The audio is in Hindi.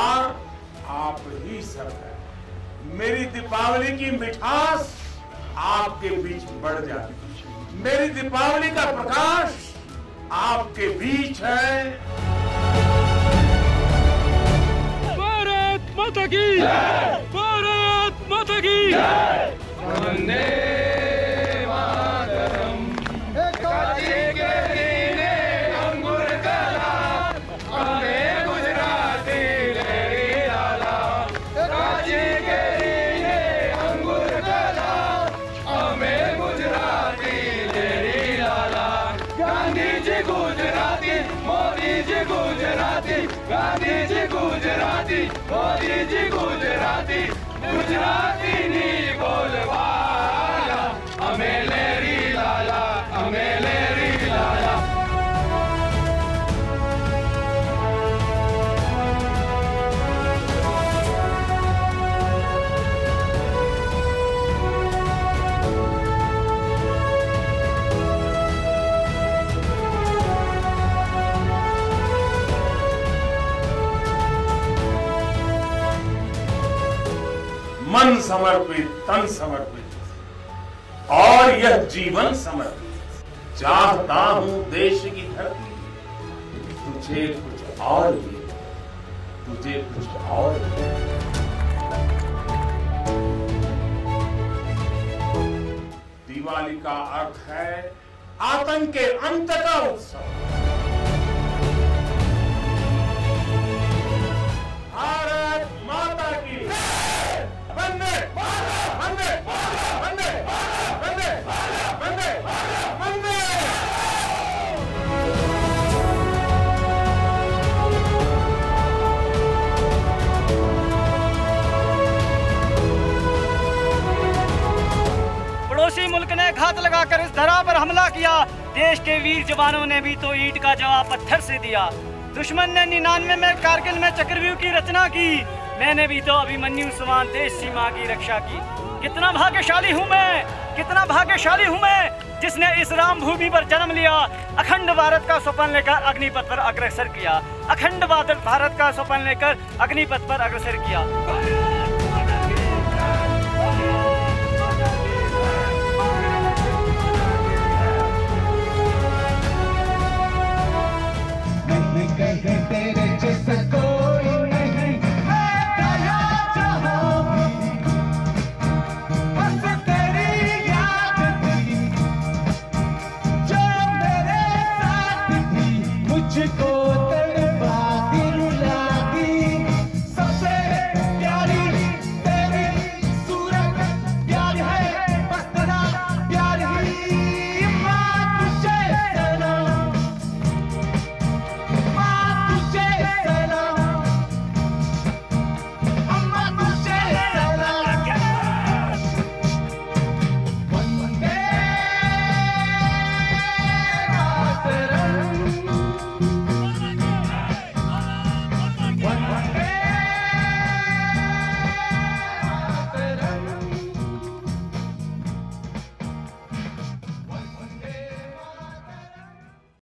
त्योहार आप ही सब है। मेरी दीपावली की मिठास आपके बीच बढ़ जाती। मेरी दीपावली का प्रकाश आपके बीच है। भारत माता की जय! भारत माता की जय! वंदे मातरम। काशी के नीले अंगूर कला, हमें गुजराती लहरी लाला। काशी के नीले अंगूर कला, हमें गुजराती लहरी लाला। गांधी जी गुजराती, मोदी जी गुजराती, गांधी जी गुजराती, मोदी जी गुजराती, गुजराती नी बोलवाला, हमें लहरी लाला, हमें लहरी लाला। मन समर्पित, तन समर्पित और यह जीवन समर्पित। चाहता हूं देश की धरती तुझे कुछ और भी, तुझे कुछ और भी। दिवाली का अर्थ है आतंक के अंत का उत्सव। भारत माता की वंदे वंदे वंदे वंदे वंदे वंदे। पड़ोसी मुल्क ने घात लगाकर इस धरा पर हमला किया। देश के वीर जवानों ने भी तो ईंट का जवाब पत्थर से दिया। दुश्मन ने 99 में कारगिल में चक्रव्यूह की रचना की। मैंने भी तो अभिमन्यु समान देश सीमा की रक्षा की। कितना भाग्यशाली हूँ मैं, कितना भाग्यशाली हूँ मैं, जिसने इस राम भूमि पर जन्म लिया। अखंड भारत का स्वप्न लेकर अग्निपथ पर अग्रसर किया। अखंड भारत का स्वप्न लेकर अग्निपथ पर अग्रसर किया।